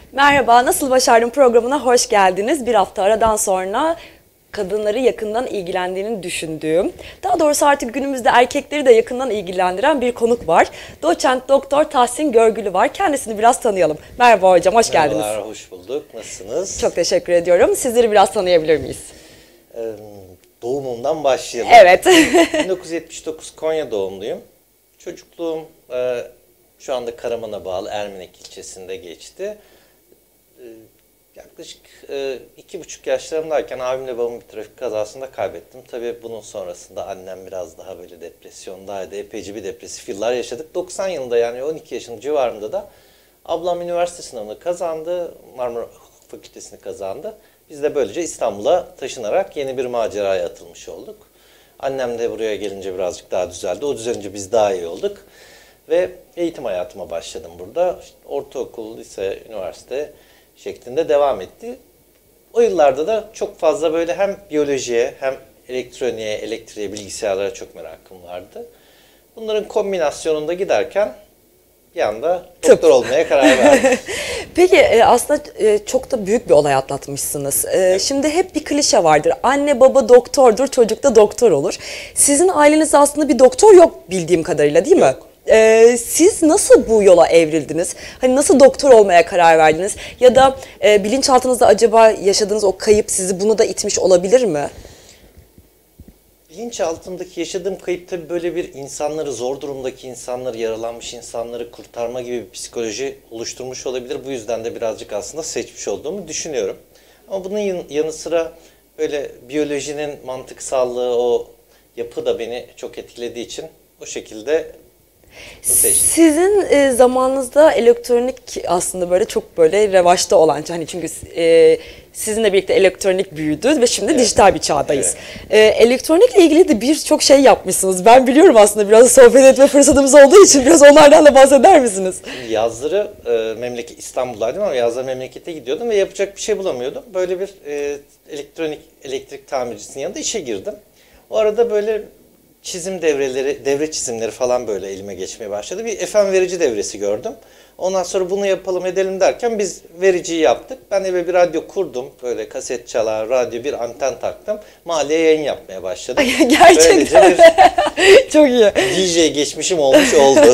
Merhaba, Nasıl Başardım programına hoş geldiniz. Bir hafta aradan sonra kadınları yakından ilgilendiğini düşündüğüm, daha doğrusu artık günümüzde erkekleri de yakından ilgilendiren bir konuk var. Doçent Doktor Tahsin Görgülü var. Kendisini biraz tanıyalım. Merhaba hocam, hoş geldiniz. Merhabalar, hoş bulduk. Nasılsınız? Çok teşekkür ediyorum. Sizleri biraz tanıyabilir miyiz? Doğumumdan başlayalım. Evet. 1979 Konya doğumluyum. Çocukluğum şu anda Karaman'a bağlı Ermenek ilçesinde geçti. Yaklaşık 2,5 yaşlarımdayken abimle babamı bir trafik kazasında kaybettim. Tabii bunun sonrasında annem biraz daha böyle depresyondaydı. Epeyce bir depresif yıllar yaşadık. 90 yılında yani 12 yaşın civarında da ablam üniversite sınavını kazandı. Marmara Hukuk Fakültesini kazandı. Biz de böylece İstanbul'a taşınarak yeni bir maceraya atılmış olduk. Annem de buraya gelince birazcık daha düzeldi. O düzelince biz daha iyi olduk. Ve eğitim hayatıma başladım burada. İşte ortaokul, lise, üniversite şeklinde devam etti. O yıllarda da çok fazla böyle hem biyolojiye hem elektroniğe, elektriğe, bilgisayarlara çok merakım vardı. Bunların kombinasyonunda giderken bir anda doktor olmaya karar verdim. Peki aslında çok da büyük bir olay atlatmışsınız. Şimdi hep bir klişe vardır. Anne baba doktordur, çocuk da doktor olur. Sizin ailenizde aslında bir doktor yok bildiğim kadarıyla, değil mi? Yok. Siz nasıl bu yola evrildiniz? Hani nasıl doktor olmaya karar verdiniz? Ya da bilinçaltınızda acaba yaşadığınız o kayıp sizi buna da itmiş olabilir mi? Bilinçaltımdaki yaşadığım kayıp tabii böyle bir insanları, zor durumdaki insanları, yaralanmış insanları kurtarma gibi bir psikoloji oluşturmuş olabilir. Bu yüzden de birazcık aslında seçmiş olduğumu düşünüyorum. Ama bunun yanı sıra böyle biyolojinin mantıksallığı, o yapı da beni çok etkilediği için o şekilde seçtim. Sizin zamanınızda elektronik aslında böyle çok böyle revaçta olan, hani çünkü sizinle birlikte elektronik büyüdü ve şimdi dijital bir çağdayız. Evet. Elektronikle ilgili de birçok şey yapmışsınız. Ben biliyorum aslında, biraz sohbet etme fırsatımız olduğu için biraz onlardan da bahseder misiniz? Yazları memleket İstanbul'daydım ama yazları memlekete gidiyordum ve yapacak bir şey bulamıyordum. Böyle bir elektrik tamircisinin yanında işe girdim. O arada böyle çizim devreleri, devre çizimleri falan böyle elime geçmeye başladı. Bir FM verici devresi gördüm. Ondan sonra bunu yapalım edelim derken biz vericiyi yaptık. Ben eve bir radyo kurdum. Böyle kaset çalar, radyo, bir anten taktım. Mahalleye yayın yapmaya başladım. Gerçekten. Çok iyi. DJ geçmişim olmuş oldu.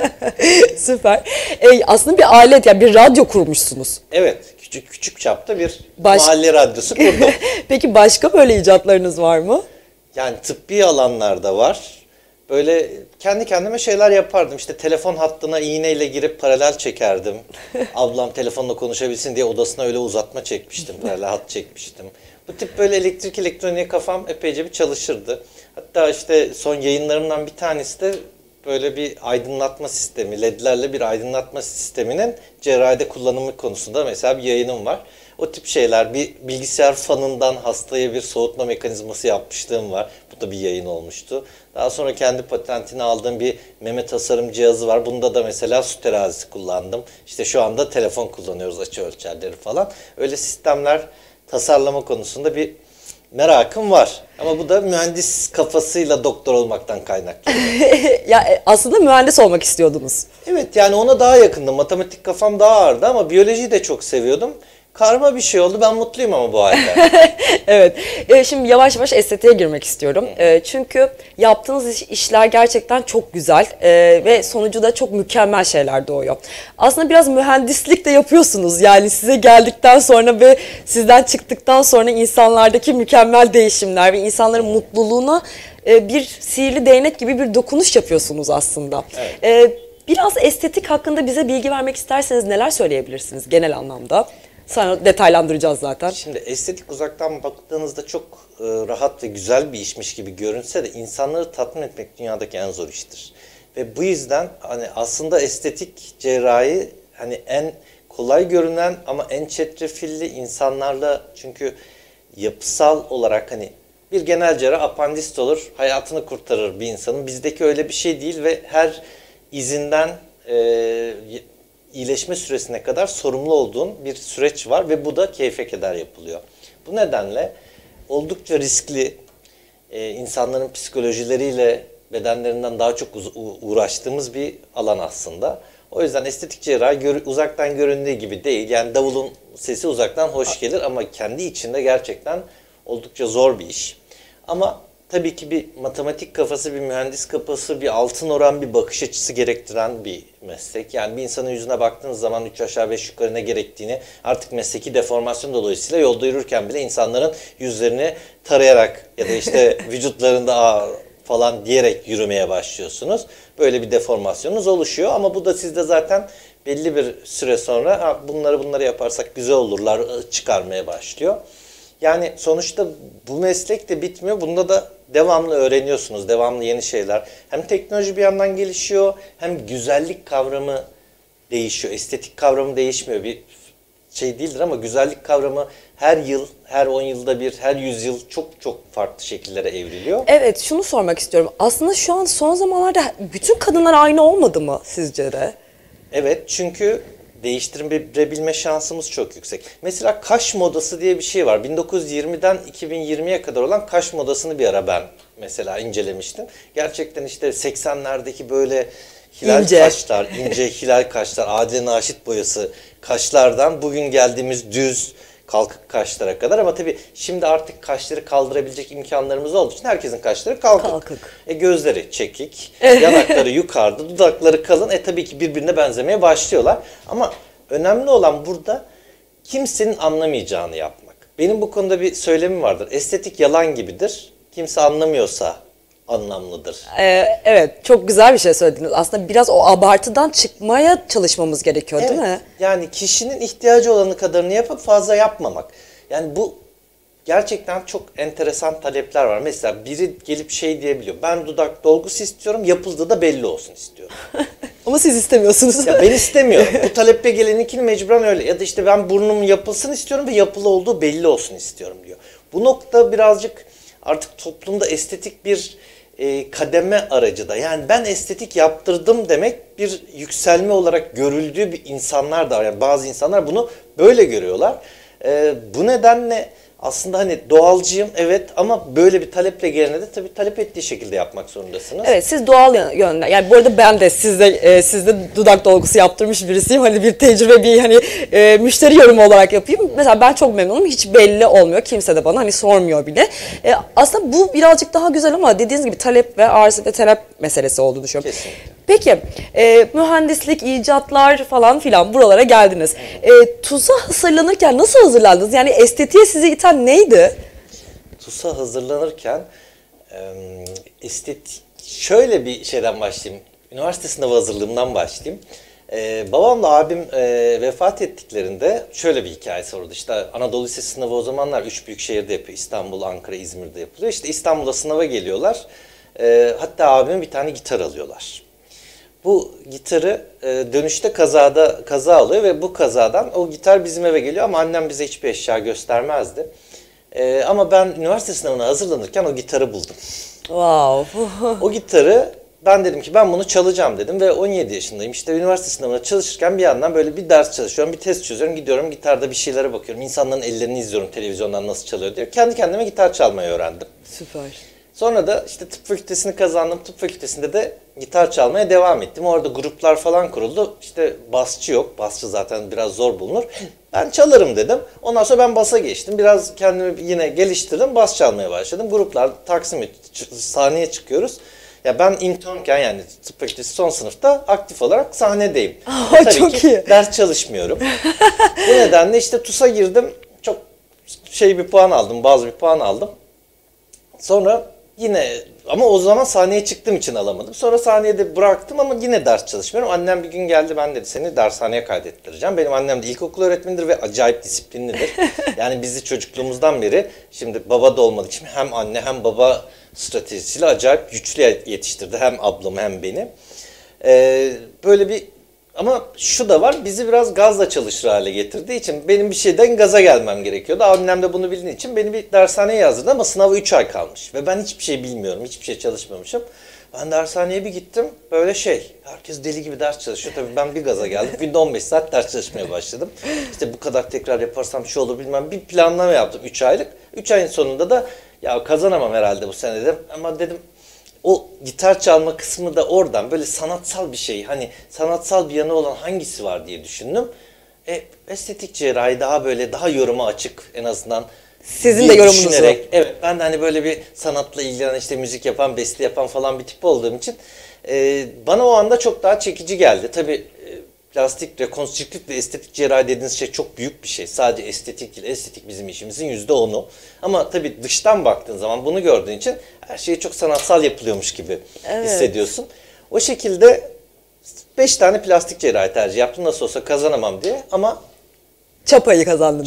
Süper. Aslında bir alet, yani bir radyo kurmuşsunuz. Evet, küçük çapta bir mahalle radyosu kurdum. Peki başka böyle icatlarınız var mı? Yani tıbbi alanlarda var. Böyle kendi kendime şeyler yapardım. İşte telefon hattına iğneyle girip paralel çekerdim. Ablam telefonla konuşabilsin diye odasına öyle uzatma çekmiştim. Paralel hat çekmiştim. Bu tip böyle elektroniğe kafam epeyce bir çalışırdı. Hatta işte son yayınlarımdan bir tanesi de böyle bir aydınlatma sistemi, ledlerle bir aydınlatma sisteminin cerrahide kullanımı konusunda mesela bir yayınım var. O tip şeyler, bir bilgisayar fanından hastaya bir soğutma mekanizması yapmışlığım var. Bu da bir yayın olmuştu. Daha sonra kendi patentini aldığım bir meme tasarım cihazı var. Bunda da mesela su terazisi kullandım. İşte şu anda telefon kullanıyoruz, açı ölçerleri falan. Öyle sistemler tasarlama konusunda bir merakım var. Ama bu da mühendis kafasıyla doktor olmaktan kaynaklı. Ya aslında mühendis olmak istiyordunuz. Evet, yani ona daha yakındım. Matematik kafam daha ağırdı ama biyolojiyi de çok seviyordum. Karma bir şey oldu. Ben mutluyum ama bu halde. Evet. Şimdi yavaş yavaş estetiğe girmek istiyorum. Çünkü yaptığınız işler gerçekten çok güzel ve sonucu da çok mükemmel şeyler doğuyor. Aslında biraz mühendislik de yapıyorsunuz. Yani size geldikten sonra ve sizden çıktıktan sonra insanlardaki mükemmel değişimler ve insanların mutluluğuna bir sihirli değnek gibi bir dokunuş yapıyorsunuz aslında. Evet. Biraz estetik hakkında bize bilgi vermek isterseniz neler söyleyebilirsiniz genel anlamda? Sonra detaylandıracağız zaten. Şimdi estetik uzaktan baktığınızda çok rahat ve güzel bir işmiş gibi görünse de insanları tatmin etmek dünyadaki en zor iştir. Ve bu yüzden hani aslında estetik cerrahi hani en kolay görünen ama en çetrefilli insanlarla, çünkü yapısal olarak hani bir genel cerrah apandist olur, hayatını kurtarır bir insanın. Bizdeki öyle bir şey değil ve her izinden iyileşme süresine kadar sorumlu olduğun bir süreç var ve bu da keyfe keder yapılıyor. Bu nedenle oldukça riskli, insanların psikolojileriyle bedenlerinden daha çok uğraştığımız bir alan aslında. O yüzden estetik cerrahi uzaktan göründüğü gibi değil. Yani davulun sesi uzaktan hoş gelir ama kendi içinde gerçekten oldukça zor bir iş. Ama tabii ki bir matematik kafası, bir mühendis kafası, bir altın oran bir bakış açısı gerektiren bir meslek. Yani bir insanın yüzüne baktığınız zaman 3 aşağı 5 yukarı ne gerektiğini artık mesleki deformasyon dolayısıyla yolda yürürken bile insanların yüzlerini tarayarak ya da işte vücutlarında falan diyerek yürümeye başlıyorsunuz. Böyle bir deformasyonunuz oluşuyor ama bu da sizde zaten belli bir süre sonra bunları yaparsak güzel olurlar çıkarmaya başlıyor. Yani sonuçta bu meslek de bitmiyor. Bunda da devamlı öğreniyorsunuz. Devamlı yeni şeyler. Hem teknoloji bir yandan gelişiyor hem güzellik kavramı değişiyor. Estetik kavramı değişmiyor. Bir şey değildir ama güzellik kavramı her yıl, her 10 yılda bir, her 100 yıl çok çok farklı şekillere evriliyor. Evet, şunu sormak istiyorum. Aslında şu an son zamanlarda bütün kadınlar aynı olmadı mı sizce de? Evet, çünkü değiştirebilme şansımız çok yüksek. Mesela kaş modası diye bir şey var. 1920'den 2020'ye kadar olan kaş modasını bir ara ben mesela incelemiştim. Gerçekten işte 80'lerdeki böyle hilal kaşlar, ince hilal kaşlar, Adile Naşit boyası kaşlardan bugün geldiğimiz düz kalkık kaşlara kadar. Ama tabii şimdi artık kaşları kaldırabilecek imkanlarımız olduğu için herkesin kaşları kalkık. Gözleri çekik, yanakları yukarıda, dudakları kalın. Tabii ki birbirine benzemeye başlıyorlar. Ama önemli olan burada kimsenin anlamayacağını yapmak. Benim bu konuda bir söylemim vardır. Estetik yalan gibidir. Kimse anlamıyorsa anlamlıdır. Evet, çok güzel bir şey söylediniz. Aslında biraz o abartıdan çıkmaya çalışmamız gerekiyor, değil mi? Yani kişinin ihtiyacı olanı kadarını yapıp fazla yapmamak. Yani bu gerçekten çok enteresan talepler var. Mesela biri gelip şey diyebiliyor. Ben dudak dolgusu istiyorum, yapıldığı da belli olsun istiyorum. Ama siz istemiyorsunuz. Ya ben istemiyorum. Bu taleple geleninkini mecburen öyle. Ya da işte ben burnum yapılsın istiyorum ve yapılı olduğu belli olsun istiyorum diyor. Bu nokta birazcık artık toplumda estetik bir kademe aracı da. Yani ben estetik yaptırdım demek bir yükselme olarak görüldüğü bir insanlar da var. Yani bazı insanlar bunu böyle görüyorlar. Bu nedenle aslında hani doğalcıyım evet ama böyle bir taleple gelene de tabii talep ettiği şekilde yapmak zorundasınız. Evet, siz doğal yönden. Yani bu arada ben de sizde dudak dolgusu yaptırmış birisiyim. Hani bir tecrübe, bir hani müşteri yorumu olarak yapayım. Mesela ben çok memnunum. Hiç belli olmuyor. Kimse de bana hani sormuyor bile. Aslında bu birazcık daha güzel ama dediğiniz gibi talep ve arz ve talep meselesi olduğunu düşünüyorum. Kesinlikle. Peki, mühendislik, icatlar falan filan buralara geldiniz. TUS'a hazırlanırken nasıl hazırlandınız? Yani estetiğe sizi iten neydi? TUS'a hazırlanırken şöyle bir şeyden başlayayım. Üniversite sınavı hazırlığımdan başlayayım. Babamla abim vefat ettiklerinde şöyle bir hikayesi oldu. İşte Anadolu Lisesi sınavı o zamanlar 3 büyük şehirde yapıyor. İstanbul, Ankara, İzmir'de yapılıyor. İşte İstanbul'da sınava geliyorlar. Hatta abime bir tane gitar alıyorlar. Bu gitarı dönüşte kaza oluyor ve bu kazadan o gitar bizim eve geliyor ama annem bize hiçbir eşya göstermezdi. Ama ben üniversite sınavına hazırlanırken o gitarı buldum. Wow. O gitarı ben dedim ki ben bunu çalacağım dedim ve 17 yaşındayım. İşte üniversite sınavına çalışırken bir yandan böyle bir ders çalışıyorum, bir test çözüyorum, gidiyorum gitarda bir şeylere bakıyorum. İnsanların ellerini izliyorum televizyondan nasıl çalıyor diyor. Kendi kendime gitar çalmayı öğrendim. Süper. Sonra da işte tıp fakültesini kazandım. Tıp fakültesinde de gitar çalmaya devam ettim. Orada gruplar falan kuruldu. İşte basçı yok. Basçı zaten biraz zor bulunur. Ben çalarım dedim. Ondan sonra ben basa geçtim. Biraz kendimi yine geliştirdim. Bas çalmaya başladım. Gruplar Taksim'e sahneye çıkıyoruz. Ya ben internken yani tıp fakültesi son sınıfta aktif olarak sahnedeyim. Tabii çok ki iyi. ders çalışmıyorum. Bu nedenle işte TUS'a girdim. Çok bir puan aldım. Bazı bir puan aldım. Sonra yine ama o zaman sahneye çıktığım için alamadım. Sonra sahneye de bıraktım ama yine ders çalışmıyorum. Annem bir gün geldi ben dedi seni dershaneye kaydettireceğim. Benim annem de ilkokul öğretmenidir ve acayip disiplinlidir. Yani bizi çocukluğumuzdan beri şimdi baba da olmadığı için hem anne hem baba stratejisiyle acayip güçlü yetiştirdi. Hem ablamı hem beni. Böyle bir ama şu da var bizi biraz gazla çalışır hale getirdiği için benim bir şeyden gaza gelmem gerekiyordu. Annem de bunu bildiği için beni bir dershaneye yazdırdı ama sınava 3 ay kalmış. Ve ben hiçbir şey bilmiyorum, hiçbir şey çalışmamışım. Ben dershaneye bir gittim böyle herkes deli gibi ders çalışıyor. Tabii ben bir gaza geldim. Günde 15 saat ders çalışmaya başladım. İşte bu kadar tekrar yaparsam şu olur bilmem bir planlama yaptım 3 aylık. 3 ayın sonunda da ya kazanamam herhalde bu sene dedim. Ama dedim O gitar çalma kısmı da oradan böyle sanatsal bir şey. Hani sanatsal bir yanı olan hangisi var diye düşündüm. Estetik cerrahi daha böyle daha yoruma açık en azından. Sizin de yorumunuzu. Düşünerek, evet, ben de hani böyle bir sanatla ilgilenen işte müzik yapan, beste yapan falan bir tip olduğum için bana o anda çok daha çekici geldi. Tabii plastik, rekonstrüktif ve estetik cerrahi dediğiniz şey çok büyük bir şey. Sadece estetik değil, estetik bizim işimizin %10'u. Ama tabii dıştan baktığın zaman bunu gördüğün için her şey çok sanatsal yapılıyormuş gibi hissediyorsun. O şekilde 5 tane plastik cerrahi tercih yaptım nasıl olsa kazanamam diye ama Çapayı kazandınız.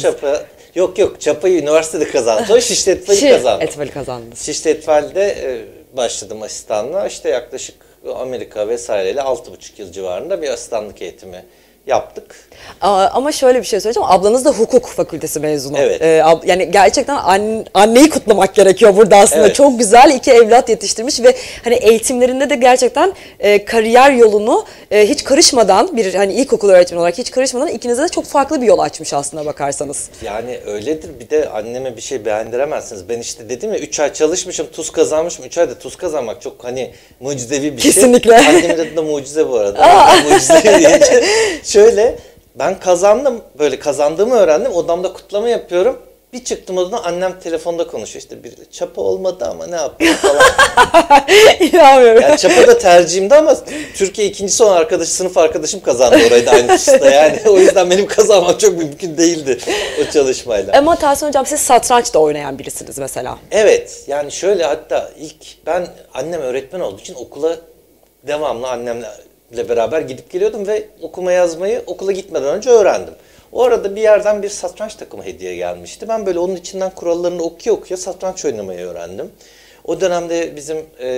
Yok çapayı üniversitede kazandım. Sonra Şişli Etfal'i kazandım. Etfal'i kazandınız. Şişli Etfal'de başladım asistanlığa. İşte yaklaşık Amerika vesaireyle 6,5 yıl civarında bir asistanlık eğitimi yaptık. Ama şöyle bir şey söyleyeceğim. Ablanız da hukuk fakültesi mezunu. Evet. Yani gerçekten anneyi kutlamak gerekiyor burada aslında. Evet. Çok güzel 2 evlat yetiştirmiş ve hani eğitimlerinde de gerçekten kariyer yolunu hiç karışmadan bir hani ilkokul öğretmeni olarak hiç karışmadan ikinize de çok farklı bir yol açmış aslında bakarsanız. Yani öyledir. Bir de anneme bir şey beğendiremezsiniz. Ben işte dedim ya 3 ay çalışmışım, tuz kazanmışım. 3 ayda tuz kazanmak çok hani mucizevi bir şey. Kesinlikle. Annemin adı da mucize bu arada. Mucizevi diyince. Şöyle ben kazandım. Böyle kazandığımı öğrendim. Odamda kutlama yapıyorum. Bir çıktım odadan annem telefonda konuşuyor. İşte bir çapa olmadı ama ne yapayım falan. İnanmıyorum. Yani çapa da tercihimdi ama Türkiye ikincisi olan sınıf arkadaşım kazandı orayı da aynı tusta. Yani o yüzden benim kazanmam çok mümkün değildi o çalışmayla. Ama Tahsin Hocam siz satranç da oynayan birisiniz mesela. Evet, yani şöyle hatta ben annem öğretmen olduğu için okula devamlı annemle beraber gidip geliyordum ve okuma yazmayı okula gitmeden önce öğrendim. O arada bir yerden bir satranç takımı hediye gelmişti. Ben böyle onun içinden kurallarını okuya satranç oynamayı öğrendim. O dönemde bizim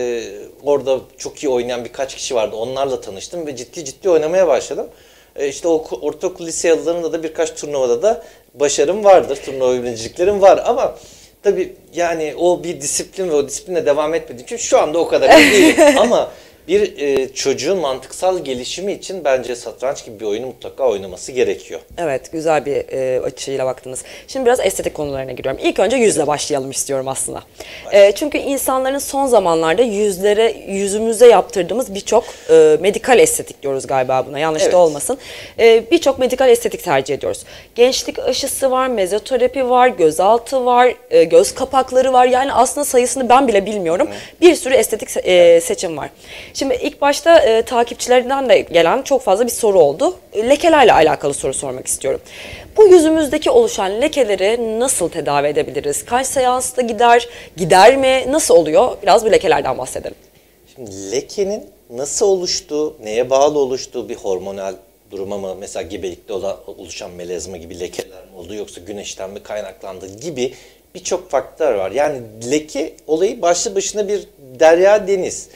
orada çok iyi oynayan birkaç kişi vardı. Onlarla tanıştım ve ciddi oynamaya başladım. İşte ortaokul lise yıllarında da birkaç turnuvada da başarım vardır. Turnuva birinciliklerim var ama tabii yani o bir disiplin ve o disiplinle devam etmediğim için şu anda o kadar iyi değilim. Ama bir çocuğun mantıksal gelişimi için bence satranç gibi bir oyunu mutlaka oynaması gerekiyor. Evet, güzel bir açıyla baktınız. Şimdi biraz estetik konularına giriyorum. İlk önce yüzle başlayalım istiyorum aslında. Çünkü insanların son zamanlarda yüzümüze yaptırdığımız birçok medikal estetik diyoruz galiba buna. Yanlış da olmasın. Birçok medikal estetik tercih ediyoruz. Gençlik aşısı var, mezoterapi var, gözaltı var, göz kapakları var. Yani aslında sayısını ben bile bilmiyorum. Bir sürü estetik seçim var. Şimdi ilk başta takipçilerden de gelen çok fazla bir soru oldu. Lekelerle alakalı soru sormak istiyorum. Bu yüzümüzdeki oluşan lekeleri nasıl tedavi edebiliriz? Kaç seansta gider mi? Nasıl oluyor? Biraz bu lekelerden bahsedelim. Şimdi lekenin nasıl oluştuğu, neye bağlı oluştuğu bir hormonal duruma mı, mesela gebelikte oluşan melezma gibi lekeler mi oldu yoksa güneşten mi kaynaklandığı gibi birçok faktör var. Yani leke olayı başlı başına bir derya deniz.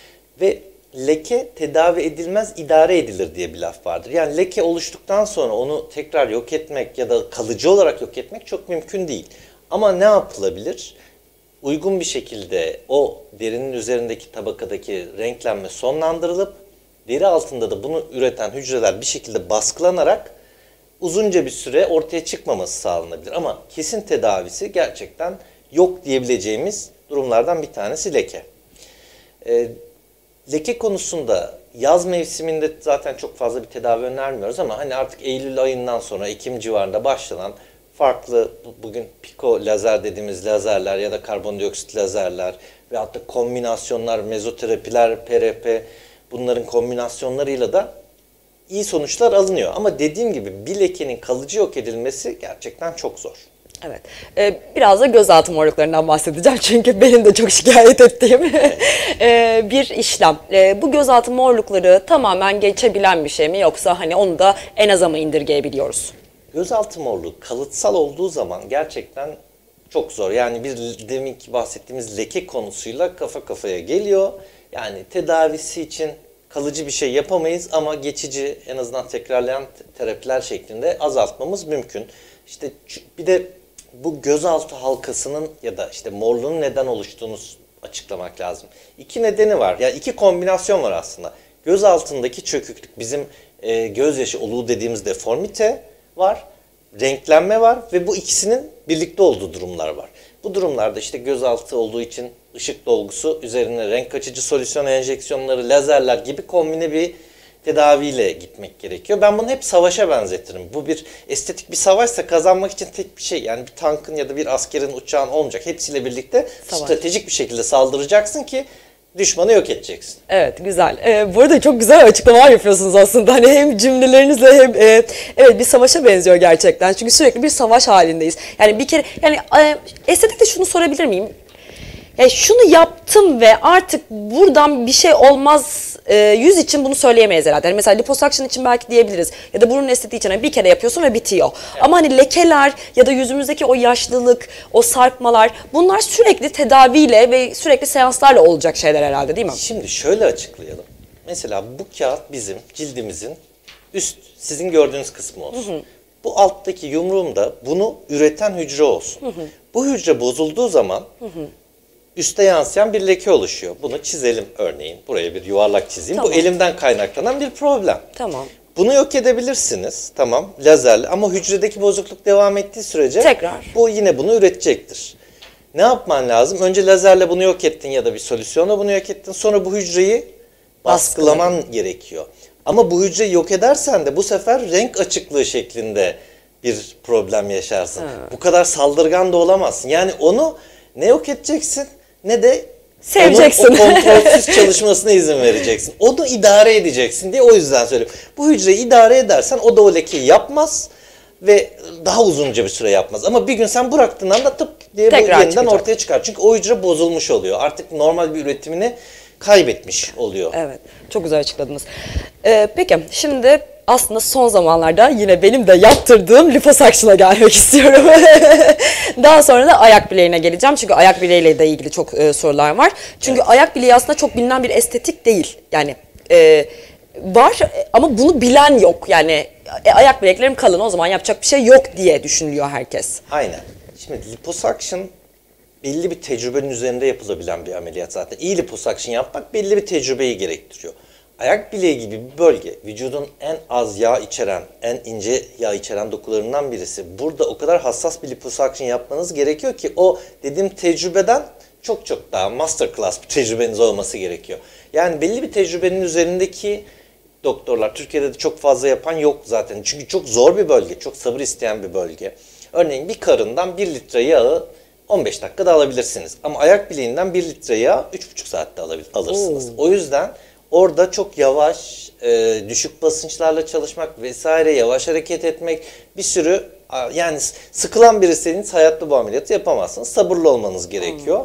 Ve leke tedavi edilmez, idare edilir diye bir laf vardır. Yani leke oluştuktan sonra onu tekrar yok etmek ya da kalıcı olarak yok etmek çok mümkün değil. Ama ne yapılabilir? Uygun bir şekilde o derinin üzerindeki tabakadaki renklenme sonlandırılıp deri altında da bunu üreten hücreler bir şekilde baskılanarak uzunca bir süre ortaya çıkmaması sağlanabilir. Ama kesin tedavisi gerçekten yok diyebileceğimiz durumlardan bir tanesi leke. Leke konusunda yaz mevsiminde zaten çok fazla bir tedavi önermiyoruz ama hani artık Eylül ayından sonra Ekim civarında başlanan farklı bugün piko lazer dediğimiz lazerler ya da karbondioksit lazerler ve hatta kombinasyonlar, mezoterapiler, PRP bunların kombinasyonlarıyla da iyi sonuçlar alınıyor. Ama dediğim gibi bir lekenin kalıcı yok edilmesi gerçekten çok zor. Evet. Biraz da gözaltı morluklarından bahsedeceğim çünkü benim de çok şikayet ettiğim bir işlem. Bu gözaltı morlukları tamamen geçebilen bir şey mi yoksa hani onu da en aza mı indirgeyebiliyoruz? Gözaltı morluğu kalıtsal olduğu zaman gerçekten çok zor. Yani deminki bahsettiğimiz leke konusuyla kafa kafaya geliyor. Yani tedavisi için kalıcı bir şey yapamayız ama geçici en azından tekrarlayan terapiler şeklinde azaltmamız mümkün. İşte bir de bu gözaltı halkasının ya da işte morluğun neden oluştuğunu açıklamak lazım. İki nedeni var. Yani iki kombinasyon var aslında. Göz altındaki çöküklük, bizim gözyaşı oluğu dediğimiz deformite var, renklenme var ve bu ikisinin birlikte olduğu durumlar var. Bu durumlarda işte gözaltı olduğu için ışık dolgusu üzerine renk açıcı solüsyon enjeksiyonları, lazerler gibi kombine bir tedaviyle gitmek gerekiyor. Ben bunu hep savaşa benzetirim. Bu bir estetik bir savaşsa kazanmak için tek bir şey, yani bir tankın ya da bir askerin, uçağın olmayacak. Hepsiyle birlikte stratejik bir şekilde saldıracaksın ki düşmanı yok edeceksin. Evet, güzel. Bu arada çok güzel açıklamalar yapıyorsunuz aslında. Hani hem cümlelerinizle hem evet, bir savaşa benziyor gerçekten. Çünkü sürekli bir savaş halindeyiz. Yani bir kere, yani estetikte şunu sorabilir miyim? Şunu yaptım ve artık buradan bir şey olmaz, yüz için bunu söyleyemeyiz herhalde. Yani mesela liposuction için belki diyebiliriz. Ya da burun estetiği için hani bir kere yapıyorsun ve bitiyor. Evet. Ama hani lekeler ya da yüzümüzdeki o yaşlılık, o sarkmalar, bunlar sürekli tedaviyle ve sürekli seanslarla olacak şeyler herhalde, değil mi? Şimdi şöyle açıklayalım. Mesela bu kağıt bizim cildimizin üst, sizin gördüğünüz kısmı olsun. Hı hı. Bu alttaki yumruğum da bunu üreten hücre olsun. Hı hı. Bu hücre bozulduğu zaman üste yansıyan bir leke oluşuyor. Bunu çizelim örneğin. Buraya bir yuvarlak çizeyim. Tamam. Bu elimden kaynaklanan bir problem. Tamam. Bunu yok edebilirsiniz. Tamam. Lazerle, ama hücredeki bozukluk devam ettiği sürece bu yine bunu üretecektir. Ne yapman lazım? Önce lazerle bunu yok ettin ya da bir solüsyonla bunu yok ettin. Sonra bu hücreyi baskılaman gerekiyor. Ama bu hücreyi yok edersen de bu sefer renk açıklığı şeklinde bir problem yaşarsın. Bu kadar saldırgan da olamazsın. Yani onu ne yok edeceksin ne de seveceksin. Onun o kontrolsüz çalışmasına izin vereceksin. Onu idare edeceksin diye o yüzden söylüyorum. Bu hücreyi idare edersen o da o lekeyi yapmaz ve daha uzunca bir süre yapmaz. Ama bir gün sen bıraktığın anda tıp diye bu yeniden ortaya çıkar. Çünkü o hücre bozulmuş oluyor. Artık normal bir üretimini kaybetmiş oluyor. Evet, çok güzel açıkladınız. Peki, şimdi aslında son zamanlarda yine benim de yaptırdığım liposuction'a gelmek istiyorum. Daha sonra da ayak bileğine geleceğim. Çünkü ayak bileğiyle de ilgili çok sorular var. Çünkü ayak bileği aslında çok bilinen bir estetik değil. Yani var ama bunu bilen yok. Yani ayak bileklerim kalın, o zaman yapacak bir şey yok diye düşünülüyor herkes. Aynen. Şimdi liposuction belli bir tecrübenin üzerinde yapılabilen bir ameliyat zaten. İyi liposuction yapmak belli bir tecrübeyi gerektiriyor. Ayak bileği gibi bir bölge vücudun en az yağ içeren, en ince yağ içeren dokularından birisi. Burada o kadar hassas bir liposuction yapmanız gerekiyor ki o dediğim tecrübeden çok çok daha masterclass bir tecrübeniz olması gerekiyor. Yani belli bir tecrübenin üzerindeki doktorlar, Türkiye'de de çok fazla yapan yok zaten. Çünkü çok zor bir bölge, çok sabır isteyen bir bölge. Örneğin bir karından 1 litre yağı 15 dakikada alabilirsiniz. Ama ayak bileğinden 1 litre yağ 3,5 saatte alırsınız. O yüzden orada çok yavaş, düşük basınçlarla çalışmak vesaire, yavaş hareket etmek, bir sürü, yani sıkılan biriyseniz hayatta bu ameliyatı yapamazsınız. Sabırlı olmanız gerekiyor.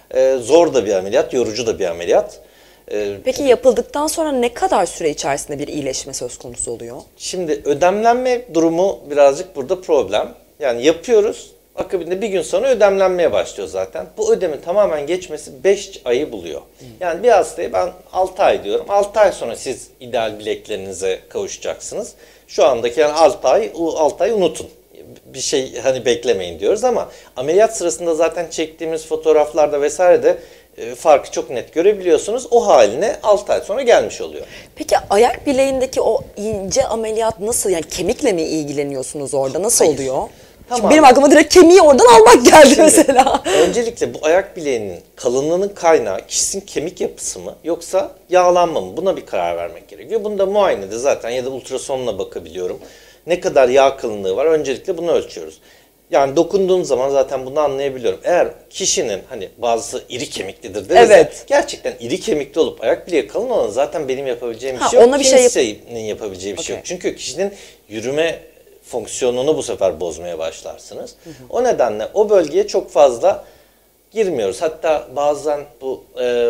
Zor da bir ameliyat, yorucu da bir ameliyat. Peki yapıldıktan sonra ne kadar süre içerisinde bir iyileşme söz konusu oluyor? Şimdi ödemlenme durumu birazcık burada problem. Yani yapıyoruz, akabinde bir gün sonra ödemlenmeye başlıyor zaten. Bu ödemin tamamen geçmesi 5 ayı buluyor. Yani bir hastaya ben 6 ay diyorum. 6 ay sonra siz ideal bileklerinize kavuşacaksınız. Şu andaki yani 6 ay unutun. Bir şey hani beklemeyin diyoruz ama ameliyat sırasında zaten çektiğimiz fotoğraflarda vesaire de farkı çok net görebiliyorsunuz. O haline 6 ay sonra gelmiş oluyor. Peki ayak bileğindeki o ince ameliyat nasıl? Yani kemikle mi ilgileniyorsunuz orada? Nasıl oluyor? Tamam. Benim aklıma direkt kemiği oradan almak geldi. Şimdi, mesela. Öncelikle bu ayak bileğinin kalınlığının kaynağı kişinin kemik yapısı mı yoksa yağlanma mı? Buna bir karar vermek gerekiyor. Bunu da muayenede zaten ya da ultrasonla bakabiliyorum. Ne kadar yağ kalınlığı var, öncelikle bunu ölçüyoruz. Yani dokunduğum zaman zaten bunu anlayabiliyorum. Eğer kişinin hani bazısı iri kemiklidir deriz ya, gerçekten iri kemikli olup ayak bileği kalın olan zaten benim yapabileceğim bir şey yok. Kimsenin yapabileceği bir şey yok. Çünkü kişinin yürüme fonksiyonunu bu sefer bozmaya başlarsınız. O nedenle o bölgeye çok fazla girmiyoruz. Hatta bazen bu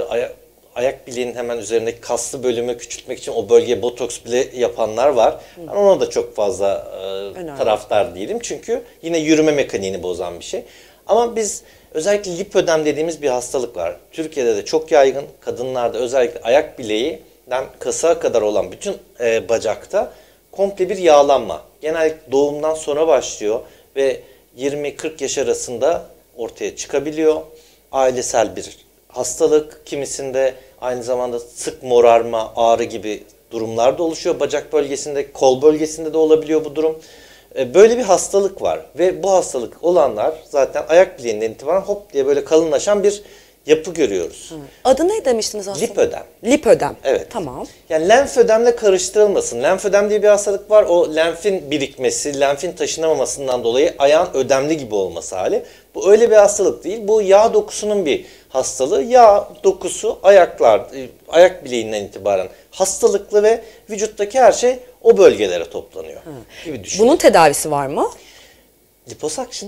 ayak bileğinin hemen üzerindeki kaslı bölümü küçültmek için o bölgeye botoks bile yapanlar var. Ben ona da çok fazla taraftar değilim. Çünkü yine yürüme mekaniğini bozan bir şey. Ama biz özellikle lipödem dediğimiz bir hastalık var. Türkiye'de de çok yaygın. Kadınlarda özellikle ayak bileğinden kasığa kadar olan bütün bacakta komple bir yağlanma. Genellikle doğumdan sonra başlıyor ve 20-40 yaş arasında ortaya çıkabiliyor. Ailesel bir hastalık, kimisinde aynı zamanda sık morarma, ağrı gibi durumlar da oluşuyor. Bacak bölgesinde, kol bölgesinde de olabiliyor bu durum. Böyle bir hastalık var ve bu hastalık olanlar zaten ayak bileğinden itibaren hop diye böyle kalınlaşan bir yapı görüyoruz. Adı ne demiştiniz aslında? Lipödem. Lipödem. Evet. Tamam. Yani lenfödemle karıştırılmasın. Lenfödem diye bir hastalık var. O lenfin birikmesi, lenfin taşınamamasından dolayı ayağın ödemli gibi olması hali. Bu öyle bir hastalık değil. Bu yağ dokusunun bir hastalığı. Yağ dokusu ayak bileğinden itibaren hastalıklı ve vücuttaki her şey o bölgelere toplanıyor gibi düşün. Bunun tedavisi var mı? Liposuction.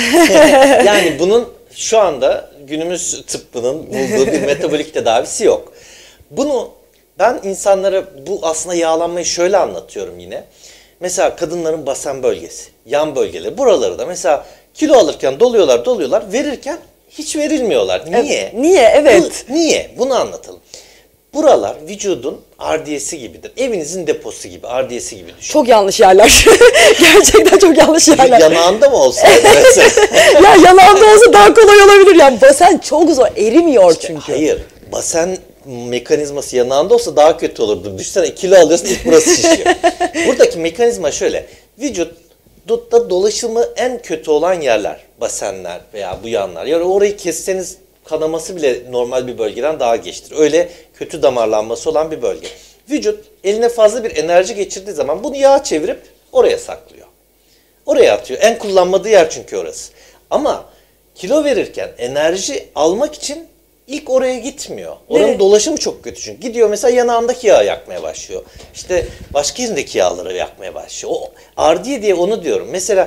Yani bunun şu anda günümüz tıbbının bulduğu bir metabolik tedavisi yok. Bunu ben insanlara bu aslında yağlanmayı şöyle anlatıyorum yine. Mesela kadınların basen bölgesi, yan bölgeleri, buraları da mesela kilo alırken doluyorlar, verirken hiç verilmiyorlar. Niye? Niye? Evet. Niye? Bunu anlatalım. Buralar vücudun ardiyesi gibidir. Evinizin deposu gibi, ardiyesi gibi düşün. Çok yanlış yerler. Gerçekten çok yanlış yerler. Yanağında mı olsaydı mesela? Ya yanağında olsa daha kolay olabilir. Yani basen çok zor. Erimiyor çünkü. Hayır. Basen mekanizması yanağında olsa daha kötü olurdu. Düşünsene kilo alıyorsun ilk burası şişiyor. Buradaki mekanizma şöyle. Vücutta dolaşımı en kötü olan yerler. Basenler veya bu yanlar. Yani orayı kesseniz kanaması bile normal bir bölgeden daha geçtir. Öyle kötü damarlanması olan bir bölge. Vücut eline fazla bir enerji geçirdiği zaman bunu yağa çevirip oraya saklıyor. Oraya atıyor. En kullanmadığı yer çünkü orası. Ama kilo verirken enerji almak için ilk oraya gitmiyor. Oranın dolaşımı çok kötü çünkü. Gidiyor mesela yanağındaki yağı yakmaya başlıyor. İşte başka yerindeki yağları yakmaya başlıyor. O ardiye diye onu diyorum. Mesela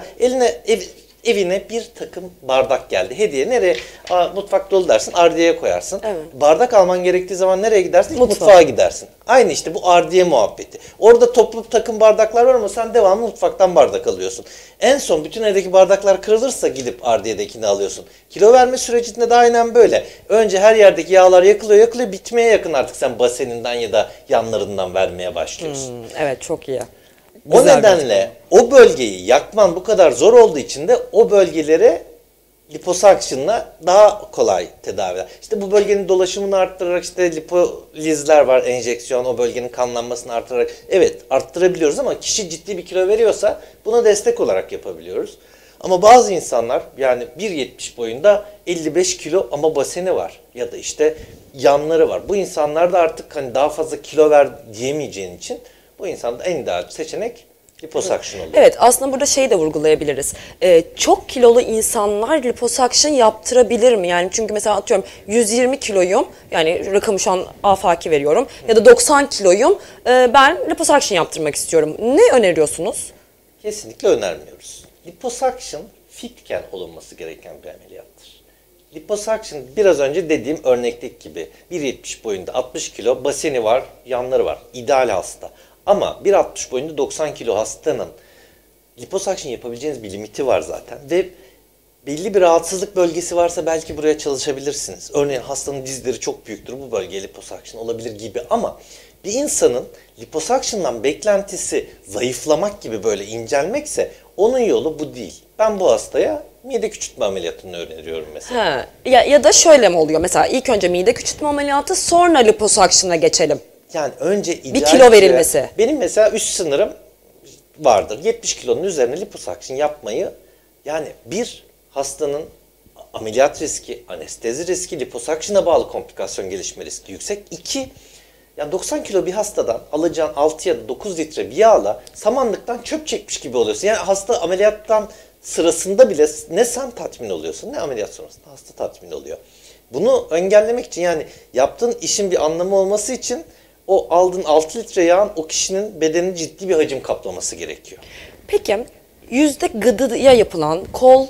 evine bir takım bardak geldi. Hediye nereye? Mutfak dolu dersin, ardiyeye koyarsın. Evet. Bardak alman gerektiği zaman nereye gidersin? Mutfağa gidersin. Aynı işte bu ardiye muhabbeti. Orada toplu takım bardaklar var ama sen devamlı mutfaktan bardak alıyorsun. En son bütün evdeki bardaklar kırılırsa gidip ardiyedekini alıyorsun. Kilo verme sürecinde de aynen böyle. Önce her yerdeki yağlar yakılıyor, bitmeye yakın artık sen baseninden ya da yanlarından vermeye başlıyorsun. Evet, çok iyi. O Güzel nedenle o bölgeyi yakman bu kadar zor olduğu için de o bölgelere liposuction'la daha kolay tedaviler. İşte bu bölgenin dolaşımını arttırarak işte lipolizler var, enjeksiyon, o bölgenin kanlanmasını arttırarak. Evet, arttırabiliyoruz ama kişi ciddi bir kilo veriyorsa buna destek olarak yapabiliyoruz. Ama bazı insanlar yani 1.70 boyunda 55 kilo ama baseni var ya da işte yanları var. Bu insanlar da artık hani daha fazla kilo ver diyemeyeceğin için bu insanda en ideal seçenek liposuction oluyor. Evet, aslında burada şeyi de vurgulayabiliriz. Çok kilolu insanlar liposuction yaptırabilir mi? Yani çünkü mesela atıyorum 120 kiloyum, yani rakamı şu an afaki veriyorum, ya da 90 kiloyum, ben liposuction yaptırmak istiyorum. Ne öneriyorsunuz? Kesinlikle önermiyoruz. Liposuction fitken olunması gereken bir ameliyattır. Liposuction biraz önce dediğim örnekteki gibi 1.70 boyunda 60 kilo baseni var, yanları var. İdeal hasta. Ama 1.60 boyunda 90 kilo hastanın liposuction yapabileceğiniz bir limiti var zaten. Ve belli bir rahatsızlık bölgesi varsa belki buraya çalışabilirsiniz. Örneğin hastanın dizleri çok büyüktür, bu bölgeye liposuction olabilir gibi. Ama bir insanın liposuction'dan beklentisi zayıflamak gibi böyle incelmekse onun yolu bu değil. Ben bu hastaya mide küçültme ameliyatını öneriyorum mesela. Ya da şöyle mi oluyor? Mesela ilk önce mide küçültme ameliyatı, sonra liposuction'a geçelim. Yani önce ideal bir kilo verilmesi. Benim mesela üst sınırım vardır. 70 kilonun üzerine liposuction yapmayı, yani bir hastanın ameliyat riski, anestezi riski, liposuction'a bağlı komplikasyon gelişme riski yüksek. İki, yani 90 kilo bir hastadan alacağın 6 ya da 9 litre bir yağla samanlıktan çöp çekmiş gibi oluyorsun. Yani hasta ameliyattan sırasında bile ne sen tatmin oluyorsun ne ameliyat sonrasında hasta tatmin oluyor. Bunu engellemek için, yani yaptığın işin bir anlamı olması için o aldığın 6 litre yağın o kişinin bedenini ciddi bir hacim kaplaması gerekiyor. Peki yüzde gıdıya yapılan kol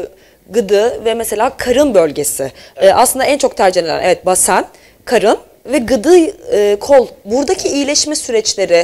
gıdı ve mesela karın bölgesi, aslında en çok tercih edilen, evet, basen, karın ve gıdı, kol. Buradaki iyileşme süreçleri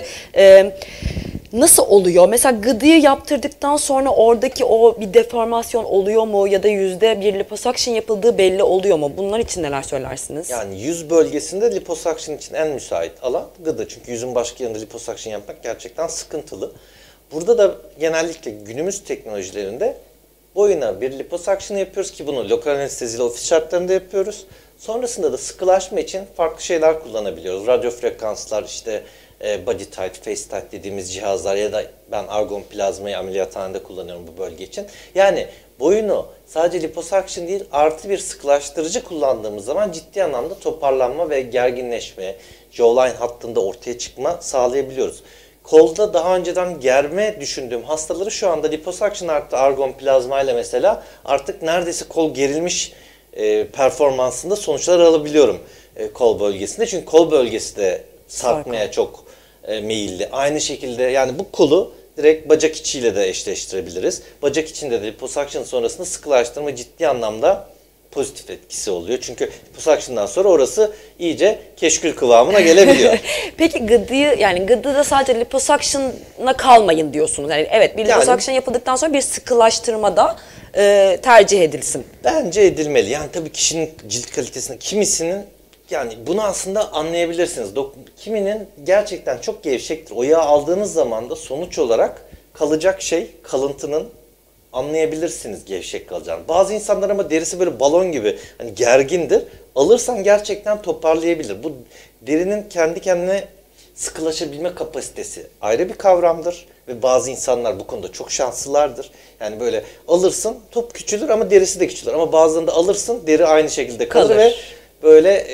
nasıl oluyor? Mesela gıdıyı yaptırdıktan sonra oradaki o bir deformasyon oluyor mu? Ya da %1 liposuction yapıldığı belli oluyor mu? Bunlar için neler söylersiniz? Yani yüz bölgesinde liposuction için en müsait alan gıdı. Çünkü yüzün başka yerinde liposuction yapmak gerçekten sıkıntılı. Burada da genellikle günümüz teknolojilerinde boyuna bir liposuction yapıyoruz ki bunu lokal anesteziyle ofis şartlarında yapıyoruz. Sonrasında da sıkılaşma için farklı şeyler kullanabiliyoruz. Radyo frekanslar, işte BodyTite, FaceTite dediğimiz cihazlar ya da ben argon plazmayı ameliyathanede kullanıyorum bu bölge için. Yani boyunu sadece liposuction değil artı bir sıkılaştırıcı kullandığımız zaman ciddi anlamda toparlanma ve gerginleşme, jawline hattında ortaya çıkma sağlayabiliyoruz. Kolda daha önceden germe düşündüğüm hastaları şu anda liposuction artı argon plazma ile mesela artık neredeyse kol gerilmiş performansında sonuçlar alabiliyorum kol bölgesinde. Çünkü kol bölgesi de sarkmaya çok meyilli. Aynı şekilde yani bu kolu direkt bacak içiyle de eşleştirebiliriz. Bacak içinde de liposuction sonrasında sıkılaştırma ciddi anlamda pozitif etkisi oluyor. Çünkü liposuction'dan sonra orası iyice keşkül kıvamına gelebiliyor. Peki gıdıda sadece liposuction'a kalmayın diyorsunuz. Yani evet bir liposuction yapıldıktan sonra bir sıkılaştırma da tercih edilsin. Bence edilmeli. Yani tabii kişinin cilt kalitesini, kimisinin yani bunu aslında anlayabilirsiniz. Kiminin gerçekten çok gevşektir. O yağı aldığınız zaman da sonuç olarak kalacak şey kalıntının anlayabilirsiniz gevşek kalacağını. Bazı insanlar ama derisi böyle balon gibi hani gergindir. Alırsan gerçekten toparlayabilir. Bu derinin kendi kendine sıkılaşabilme kapasitesi ayrı bir kavramdır. Ve bazı insanlar bu konuda çok şanslılardır. Yani böyle alırsın top küçülür ama derisi de küçülür. Ama bazılarında alırsın deri aynı şekilde kalır. Ve böyle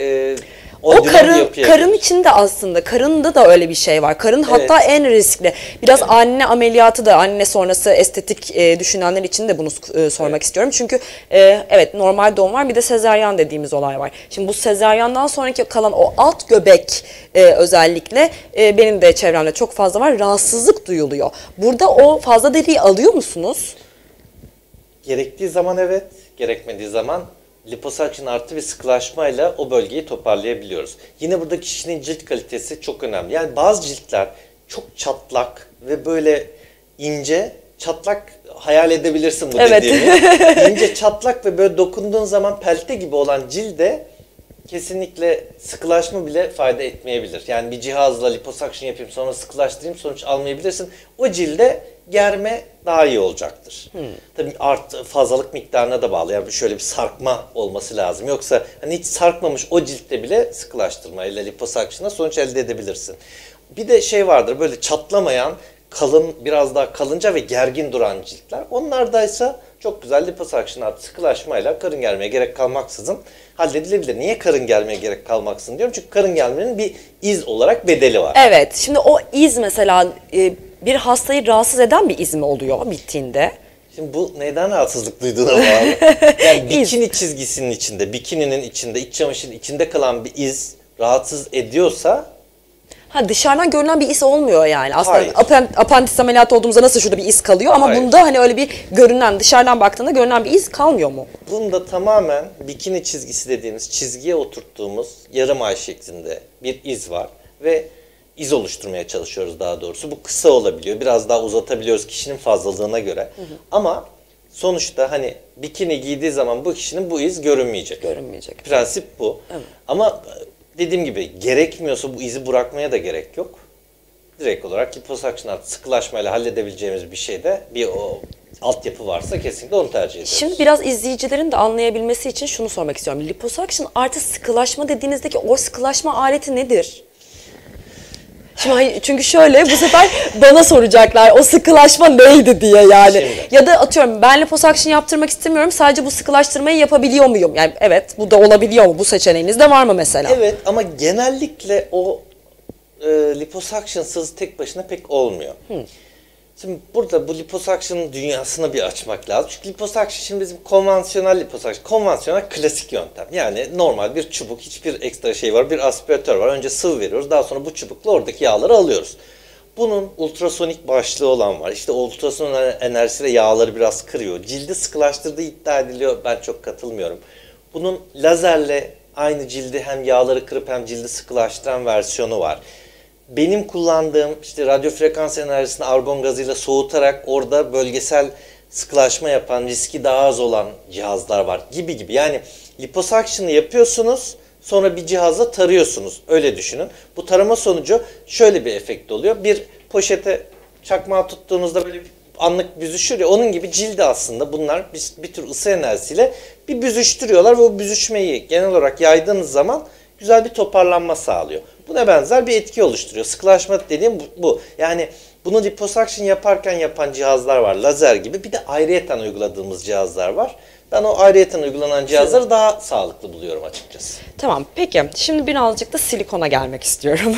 o karın içinde aslında karında da öyle bir şey var. Karın hatta en riskli. Biraz anne ameliyatı da anne sonrası estetik düşünenler için de bunu sormak istiyorum. Çünkü evet normal doğum var bir de sezaryen dediğimiz olay var. Şimdi bu sezaryandan sonraki kalan o alt göbek özellikle benim de çevremde çok fazla var. Rahatsızlık duyuluyor. Burada o fazla deriyi alıyor musunuz? Gerektiği zaman evet, gerekmediği zaman liposuction artı bir sıkılaşmayla o bölgeyi toparlayabiliyoruz. Yine burada kişinin cilt kalitesi çok önemli. Yani bazı ciltler çok çatlak ve böyle ince, çatlak hayal edebilirsin bu dediğimi. İnce, çatlak ve böyle dokunduğun zaman pelte gibi olan cilde kesinlikle sıkılaşma bile fayda etmeyebilir. Yani bir cihazla liposuction yapayım sonra sıkılaştırayım sonuç almayabilirsin. O cilde germe daha iyi olacaktır. Tabii fazlalık miktarına da bağlı. Yani şöyle bir sarkma olması lazım. Yoksa hani hiç sarkmamış o ciltte bile sıkılaştırmayla liposuction'la sonuç elde edebilirsin. Bir de şey vardır böyle çatlamayan, kalın, biraz daha kalınca ve gergin duran ciltler. Onlardaysa çok güzel liposuction artı sıkılaşmayla karın germeye gerek kalmaksızın halledilebilir. Niye karın germeye gerek kalmaksızın diyorum? Çünkü karın germenin bir iz olarak bedeli var. Evet. Şimdi o iz mesela bir hastayı rahatsız eden bir iz mi oluyor bittiğinde? Şimdi bu neden rahatsızlık duyduğuna bağlı. Yani bikini çizgisinin içinde, bikininin içinde, iç çamaşırın içinde kalan bir iz rahatsız ediyorsa dışarıdan görünen bir iz olmuyor yani. Aslında apandis ameliyatı olduğumuzda nasıl şurada bir iz kalıyor ama bunda hani öyle bir görünen, dışarıdan baktığında görünen bir iz kalmıyor mu? Bunda tamamen bikini çizgisi dediğimiz çizgiye oturttuğumuz yarım ay şeklinde bir iz var ve iz oluşturmaya çalışıyoruz daha doğrusu. Bu kısa olabiliyor. Biraz daha uzatabiliyoruz kişinin fazlalığına göre. Ama sonuçta hani bikini giydiği zaman bu kişinin bu iz görünmeyecek. Görünmeyecek. Prensip bu. Evet. Ama dediğim gibi gerekmiyorsa bu izi bırakmaya da gerek yok. Direkt olarak liposuction artı sıkılaşmayla halledebileceğimiz bir şeyde bir o altyapı varsa kesinlikle onu tercih ederiz. Şimdi biraz izleyicilerin de anlayabilmesi için şunu sormak istiyorum. Liposuction artı sıkılaşma dediğinizdeki o sıkılaşma aleti nedir? Şimdi, çünkü şöyle bu sefer bana soracaklar o sıkılaşma neydi diye yani. Şimdi. Ya da atıyorum ben liposuction yaptırmak istemiyorum sadece bu sıkılaştırmayı yapabiliyor muyum? Yani evet bu da olabiliyor mu? Bu seçeneğiniz de var mı mesela? Evet ama genellikle o liposuction'sız tek başına pek olmuyor. Şimdi burada bu liposuction dünyasına bir açmak lazım. Çünkü liposuction şimdi bizim konvansiyonel liposuction, konvansiyonel klasik yöntem. Yani normal bir çubuk, hiçbir ekstra şey var, bir aspiratör var. Önce sıvı veriyoruz, daha sonra bu çubukla oradaki yağları alıyoruz. Bunun ultrasonik başlığı olan var. İşte ultrason enerjisiyle yağları biraz kırıyor. Cildi sıkılaştırdığı iddia ediliyor. Ben çok katılmıyorum. Bunun lazerle aynı cildi hem yağları kırıp hem cildi sıkılaştıran versiyonu var. Benim kullandığım işte radyo frekans enerjisini argon gazıyla soğutarak orada bölgesel sıkılaşma yapan, riski daha az olan cihazlar var gibi gibi. Yani liposuction'ı yapıyorsunuz, sonra bir cihazla tarıyorsunuz. Öyle düşünün. Bu tarama sonucu şöyle bir efekt oluyor. Bir poşete çakmağı tuttuğunuzda böyle bir anlık büzüşür ya, onun gibi cildi aslında bunlar bir tür ısı enerjisiyle bir büzüştürüyorlar ve o büzüşmeyi genel olarak yaydığınız zaman güzel bir toparlanma sağlıyor. Buna benzer bir etki oluşturuyor. Sıkılaşma dediğim bu. Yani bunu liposuction yaparken yapan cihazlar var. Lazer gibi. Bir de ayrıyeten uyguladığımız cihazlar var. Ben o ayrıyeten uygulanan cihazları daha sağlıklı buluyorum açıkçası. Tamam, peki. Şimdi birazcık da silikona gelmek istiyorum.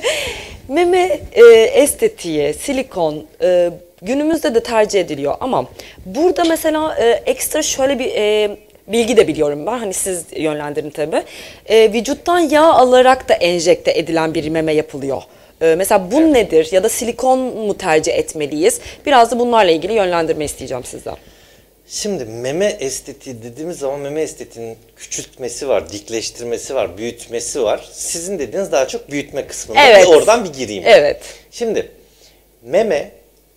Meme estetiği, silikon günümüzde de tercih ediliyor ama burada mesela ekstra şöyle bir bilgi de biliyorum ben. Hani siz yönlendirin tabii. Vücuttan yağ alarak da enjekte edilen bir meme yapılıyor. Mesela bu nedir ya da silikon mu tercih etmeliyiz? Biraz da bunlarla ilgili yönlendirme isteyeceğim sizden. Şimdi meme estetiği dediğimiz zaman meme estetiğinin küçültmesi var, dikleştirmesi var, büyütmesi var. Sizin dediğiniz daha çok büyütme kısmında. Evet. Oradan bir gireyim. Evet. Şimdi meme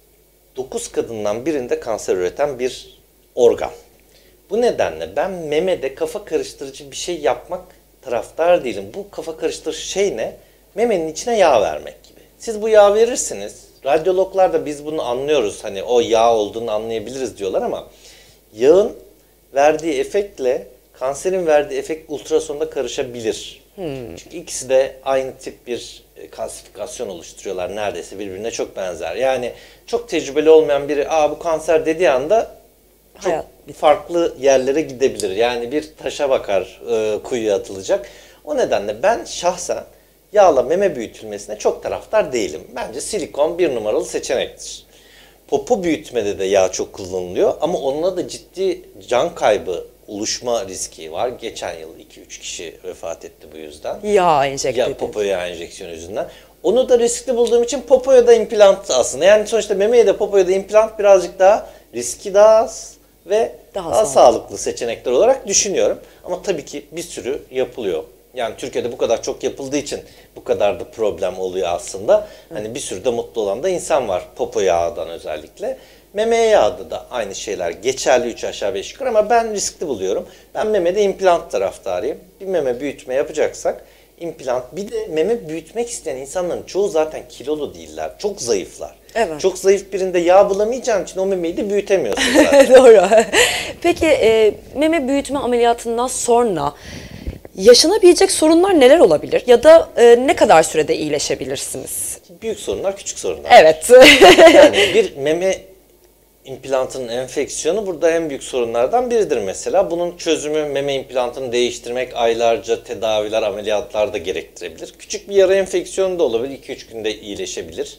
9 kadından birinde kanser üreten bir organ. Bu nedenle ben memede kafa karıştırıcı bir şey yapmak taraftar değilim. Bu kafa karıştırıcı şey ne? Memenin içine yağ vermek gibi. Siz bu yağ verirsiniz. Radyologlar da biz bunu anlıyoruz. Hani o yağ olduğunu anlayabiliriz diyorlar ama yağın verdiği efektle kanserin verdiği efekt ultrasonda karışabilir. Çünkü ikisi de aynı tip bir kalsifikasyon oluşturuyorlar. Neredeyse birbirine çok benzer. Yani çok tecrübeli olmayan biri bu kanser dediği anda çok farklı yerlere gidebilir. Yani bir taşa bakar kuyuya atılacak. O nedenle ben şahsen yağla meme büyütülmesine çok taraftar değilim. Bence silikon bir numaralı seçenektir. Popo büyütmede de yağ çok kullanılıyor ama onunla da ciddi can kaybı oluşma riski var. Geçen yıl 2-3 kişi vefat etti bu yüzden. Yağ enjekte Popo yağ enjeksiyonu yüzünden. Onu da riskli bulduğum için popoya da implant aslında. Yani sonuçta memeye de popoya da implant birazcık daha riski daha az ve daha sağlıklı seçenekler olarak düşünüyorum. Ama tabii ki bir sürü yapılıyor. Yani Türkiye'de bu kadar çok yapıldığı için bu kadar da problem oluyor aslında. Hani bir sürü de mutlu olan da insan var. Popo yağından özellikle. Meme yağı da aynı şeyler geçerli 3 aşağı 5 yukarı ama ben riskli buluyorum. Ben memede implant taraftarıyım. Bir meme büyütme yapacaksak implant. Bir de meme büyütmek isteyen insanların çoğu zaten kilolu değiller. Çok zayıflar. Evet. Çok zayıf birinde yağ bulamayacağın için o memeyi de büyütemiyorsun zaten. Doğru. Peki meme büyütme ameliyatından sonra yaşanabilecek sorunlar neler olabilir? Ya da ne kadar sürede iyileşebilirsiniz? Büyük sorunlar, küçük sorunlar. Evet. Yani bir meme implantının enfeksiyonu burada en büyük sorunlardan biridir mesela. Bunun çözümü meme implantını değiştirmek, aylarca tedaviler, ameliyatlar da gerektirebilir. Küçük bir yara enfeksiyonu da olabilir, 2-3 günde iyileşebilir.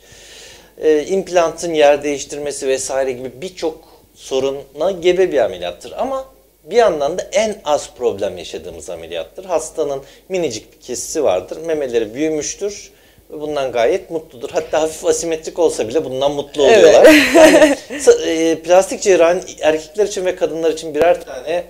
İmplantın yer değiştirmesi vesaire gibi birçok soruna gebe bir ameliyattır. Ama bir yandan da en az problem yaşadığımız ameliyattır. Hastanın minicik bir kesisi vardır, memeleri büyümüştür. Bundan gayet mutludur. Hatta hafif asimetrik olsa bile bundan mutlu oluyorlar. Evet. Yani, plastik cerrahinin erkekler için ve kadınlar için birer tane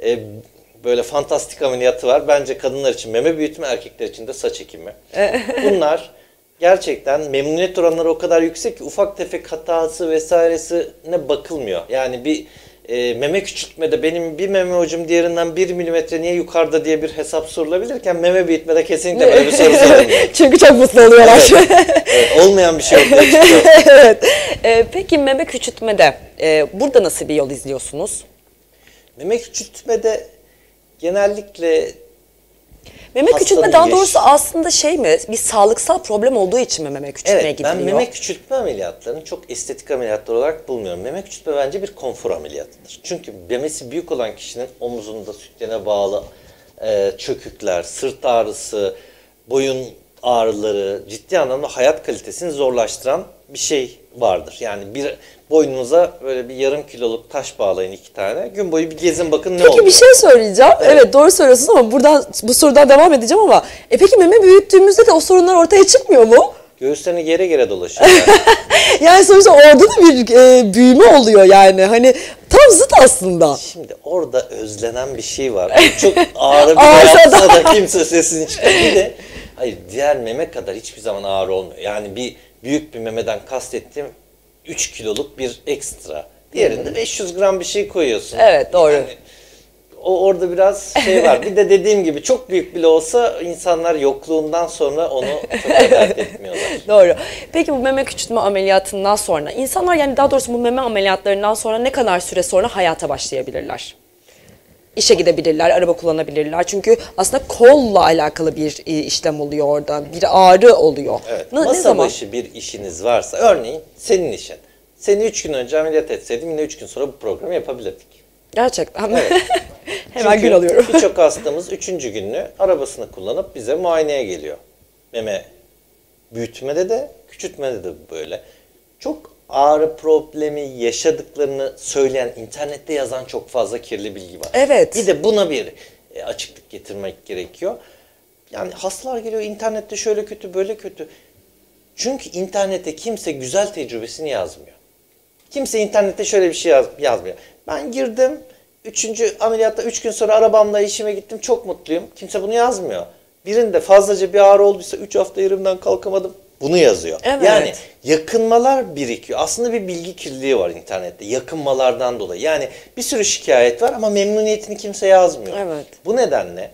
böyle fantastik ameliyatı var. Bence kadınlar için meme büyütme, erkekler için de saç ekimi. Bunlar gerçekten memnuniyet oranları o kadar yüksek ki ufak tefek hatası vesairesine bakılmıyor. Yani bir meme küçültmede benim bir meme ucum diğerinden 1 milimetre niye yukarıda diye bir hesap sorulabilirken meme büyütmede kesinlikle böyle bir soru sorulmuyor. Çünkü çok mutlu oluyorlar. Evet, olmayan bir şey ortaya çıkıyor. Evet. Peki meme küçültmede burada nasıl bir yol izliyorsunuz? Meme küçültmede genellikle meme küçültme daha doğrusu aslında şey mi? Bir sağlıksal problem olduğu için mi meme küçültmeye gidiliyor? Ben meme küçültme ameliyatlarını çok estetik ameliyatlar olarak bulmuyorum. Meme küçültme bence bir konfor ameliyatıdır. Çünkü memesi büyük olan kişinin omuzunda sütyene bağlı çökükler, sırt ağrısı, boyun ağrıları ciddi anlamda hayat kalitesini zorlaştıran bir şey vardır. Yani bir boynunuza böyle bir yarım kiloluk taş bağlayın 2 tane. Gün boyu bir gezin bakın ne oluyor. Peki bir şey söyleyeceğim. Evet doğru söylüyorsunuz ama bu sorudan devam edeceğim ama peki meme büyüttüğümüzde de o sorunlar ortaya çıkmıyor mu? Göğüslerini gere gere dolaşıyor. Yani sonuçta orada da bir büyüme oluyor yani. Hani tam zıt aslında. Şimdi orada özlenen bir şey var. Çok ağrı bir yapsa da kimse sesini çıkarıyor. Bir de hayır diğer meme kadar hiçbir zaman ağır olmuyor. Yani bir büyük bir memeden kastettiğim 3 kiloluk bir ekstra. Diğerinde 500 gram bir şey koyuyorsun. Evet doğru. Yani, orada biraz şey var. Bir de dediğim gibi çok büyük bile olsa insanlar yokluğundan sonra onu çok dert etmiyorlar. Doğru. Peki bu meme küçültme ameliyatından sonra insanlar yani daha doğrusu bu meme ameliyatlarından sonra ne kadar süre sonra hayata başlayabilirler? işe gidebilirler, araba kullanabilirler. Çünkü aslında kolla alakalı bir işlem oluyor orada. Bir ağrı oluyor. Evet. Ne Masa zaman? başı bir işiniz varsa, örneğin senin işin. Seni 3 gün önce ameliyat etseydim yine 3 gün sonra bu programı yapabilirdik. Gerçekten. Evet. Hemen Çünkü gül alıyorum. birçok hastamız 3. gününü arabasını kullanıp bize muayeneye geliyor. Meme büyütmede de küçültmede de böyle. Çok ağrı problemi yaşadıklarını söyleyen, internette yazan çok fazla kirli bilgi var. Evet. Bir de buna bir açıklık getirmek gerekiyor. Yani hastalar geliyor, internette şöyle kötü, böyle kötü. Çünkü internette kimse güzel tecrübesini yazmıyor. Kimse internette şöyle bir şey yazmıyor. Ben girdim, 3. ameliyatta 3 gün sonra arabamla işime gittim, çok mutluyum. Kimse bunu yazmıyor. Birinde fazlaca bir ağrı olduysa 3 hafta yerimden kalkamadım. Bunu yazıyor. Evet. Yani yakınmalar birikiyor. Aslında bir bilgi kirliliği var internette. Yakınmalardan dolayı. Yani bir sürü şikayet var ama memnuniyetini kimse yazmıyor. Evet. Bu nedenle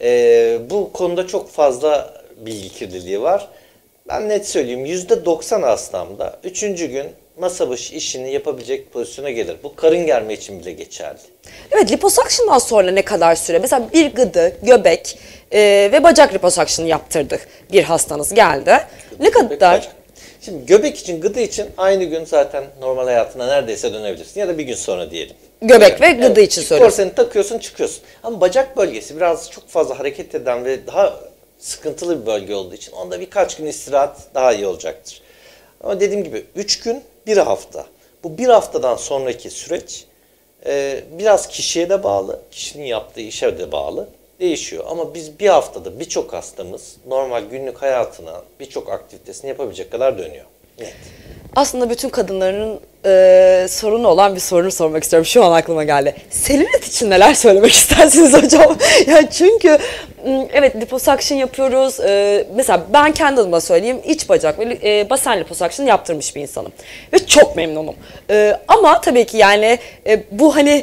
bu konuda çok fazla bilgi kirliliği var. Ben net söyleyeyim, %90 hastamda 3. gün masa başı işini yapabilecek pozisyona gelir. Bu karın germe için bile geçerli. Evet, liposuction'dan sonra ne kadar süre? Mesela bir gıdı, göbek ve bacak liposuction yaptırdık. Bir hastanız geldi. Ne kadar? Bacak. Şimdi göbek için, gıdı için aynı gün zaten normal hayatına neredeyse dönebilirsin. Ya da bir gün sonra diyelim. Göbek ve gıdı için söylüyorum. Korseni takıyorsun, çıkıyorsun. Ama bacak bölgesi biraz çok fazla hareket eden ve daha sıkıntılı bir bölge olduğu için onda birkaç gün istirahat daha iyi olacaktır. Ama dediğim gibi 3 gün, 1 hafta. Bu 1 haftadan sonraki süreç biraz kişiye de bağlı, kişinin yaptığı işe de bağlı. Değişiyor. Ama biz bir haftada birçok hastamız normal günlük hayatına, birçok aktivitesini yapabilecek kadar dönüyor. Net. Aslında bütün kadınların sorunu olan bir sorunu sormak istiyorum. Şu an aklıma geldi. Selülit için neler söylemek istersiniz hocam? Yani çünkü evet, liposuction yapıyoruz. Mesela ben kendi adıma söyleyeyim. İç bacak ve basen liposuction yaptırmış bir insanım. Ve çok memnunum. Ama tabii ki yani bu hani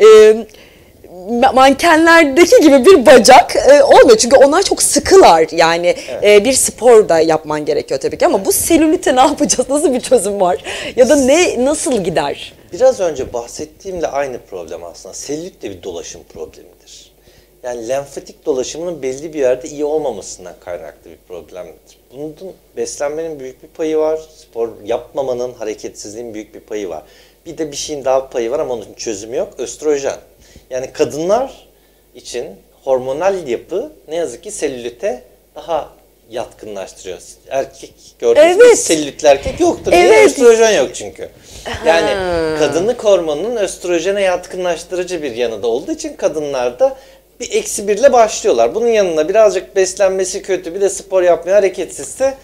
mankenlerdeki gibi bir bacak olmuyor. Çünkü onlar çok sıkılar. Yani Evet. bir spor da yapman gerekiyor tabii ki. Ama bu selülite ne yapacağız? Nasıl bir çözüm var? Ya da nasıl gider? Biraz önce bahsettiğimle aynı problem aslında. Selülit de bir dolaşım problemidir. Yani lenfatik dolaşımının belli bir yerde iyi olmamasından kaynaklı bir problemdir. Bunun beslenmenin büyük bir payı var. Spor yapmamanın, hareketsizliğin büyük bir payı var. Bir de bir şeyin daha payı var ama onun çözümü yok. Östrojen. Yani kadınlar için hormonal yapı ne yazık ki selülite daha yatkınlaştırıyor. Erkek gördüğünüz gibi selülitli erkek yoktur. Niye? Evet. Östrojen yok çünkü. Yani kadınlık hormonunun östrojene yatkınlaştırıcı bir yanı da olduğu için kadınlarda bir -1 ile başlıyorlar. Bunun yanına birazcık beslenmesi kötü, bir de spor yapmıyor, hareketsizse.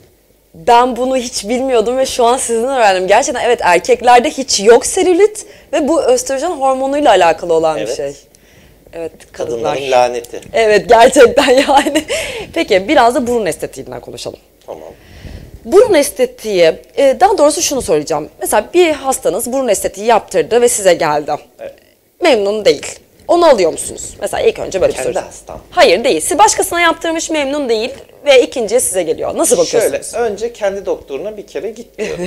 Ben bunu hiç bilmiyordum ve şu an sizden öğrendim. Gerçekten evet, erkeklerde hiç yok selülit ve bu östrojen hormonuyla alakalı olan bir Evet. şey. Evet, kadınlar. Kadınların laneti. Evet, gerçekten yani. Peki biraz da burun estetiğinden konuşalım. Tamam. Burun estetiği, daha doğrusu şunu söyleyeceğim. Mesela bir hastanız burun estetiği yaptırdı ve size geldi. Evet. Memnun değil. Onu alıyor musunuz? Mesela ilk önce böyle bir Kendi soru. hastam. Hayır, değil. Siz başkasına yaptırmış, memnun değil ve ikinciye size geliyor. Nasıl bakıyorsunuz? Şöyle, önce kendi doktoruna bir kere git diyor.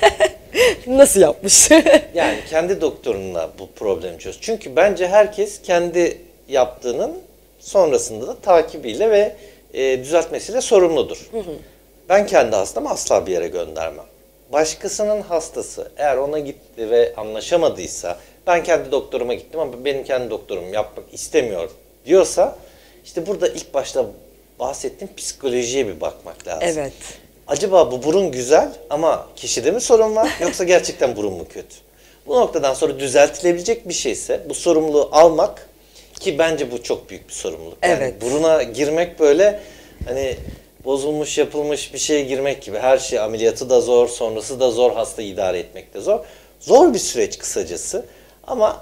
Nasıl yapmış? Yani kendi doktorunla bu problemi çöz. Çünkü bence herkes kendi yaptığının sonrasında da takibiyle ve düzeltmesiyle sorumludur. Ben kendi hastamı asla bir yere göndermem. Başkasının hastası eğer ona gitti ve anlaşamadıysa, ben kendi doktoruma gittim ama benim kendi doktorum yapmak istemiyor diyorsa, işte burada ilk başta bahsettiğim psikolojiye bir bakmak lazım. Evet. Acaba bu burun güzel ama kişide mi sorun var yoksa gerçekten burun mu kötü? Bu noktadan sonra düzeltilebilecek bir şeyse bu sorumluluğu almak, ki bence bu çok büyük bir sorumluluk. Yani Evet. buruna girmek böyle hani bozulmuş yapılmış bir şeye girmek gibi. Her şey, ameliyatı da zor, sonrası da zor, hastayı idare etmek de zor. Zor bir süreç kısacası ama